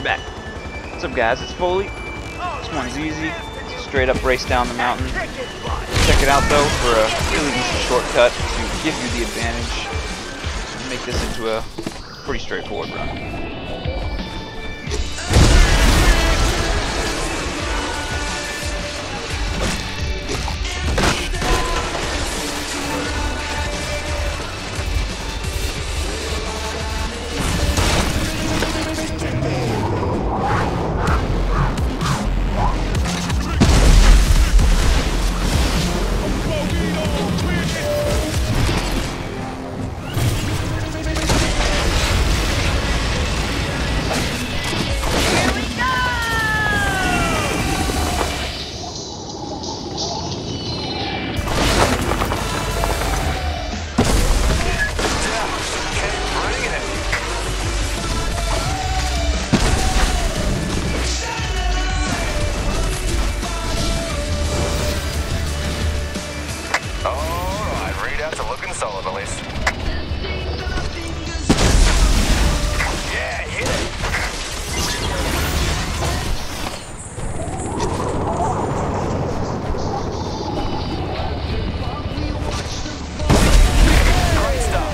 back. What's up, guys? It's Folie. This one's easy. It's a straight up race down the mountain. Check it out though for a really easy shortcut to give you the advantage and make this into a pretty straightforward run. Looking solid, at least. Yeah, hit it. Great stuff.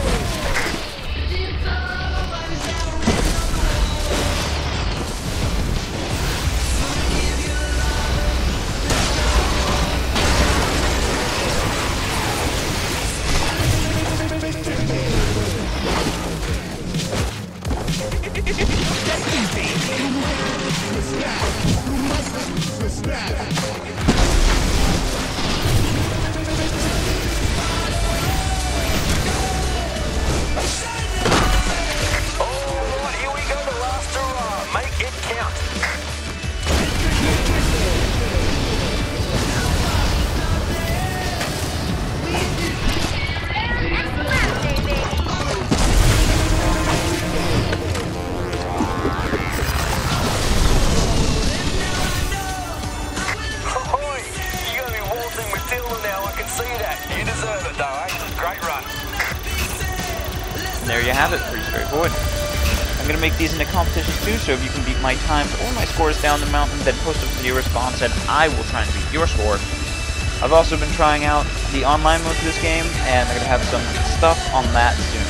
And there you have it, pretty straightforward. I'm going to make these into competitions too, so if you can beat my times or my scores down the mountain, then post a video response and I will try and beat your score. I've also been trying out the online mode for this game, and I'm going to have some stuff on that soon.